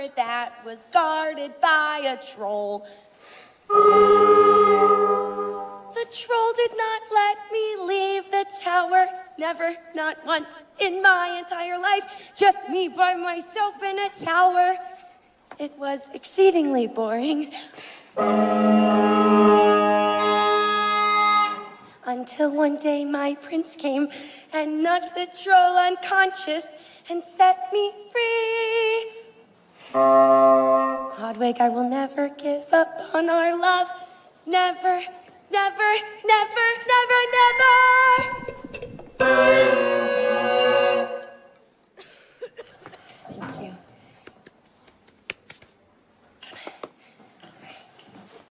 tower that was guarded by a troll. The troll did not let me leave the tower. Never, not once in my entire life. Just me by myself in a tower. It was exceedingly boring. Until one day my prince came and knocked the troll unconscious and set me free. Chlodwig, I will never give up on our love. Never, never, never, never, never.